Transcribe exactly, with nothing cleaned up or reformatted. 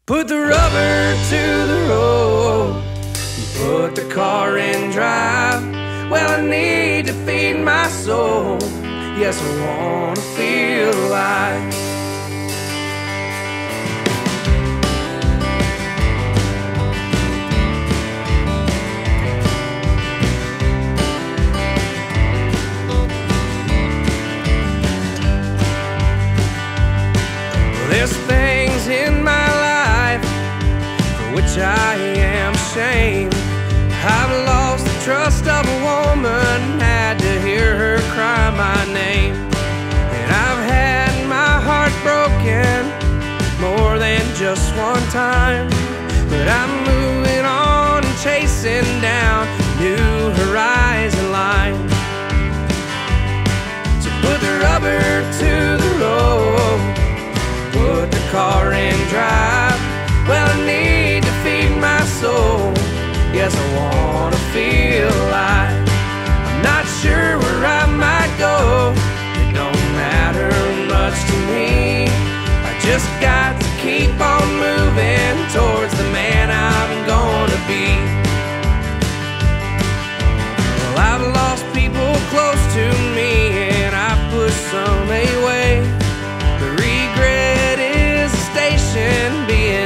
Put the rubber to the road, put the car in drive. Well, I need to feed my soul. Yes, I wanna feel alive. Well, there's things in my life for which I am ashamed. I've lost the trust of a woman, had to hear her cry my name. And I've had my heart broken more than just one time. But I'm moving on and chasing down new horizon line. So put the rubber to the road, put the car in drive. Well, I need to feed my soul. Yes, I wanna feel alive. I'm not sure where I might go, it don't matter much to me. I just got to keep on moving towards the man I'm gonna be. Well, I've lost people close to me and I've pushed some away. The regret is a station being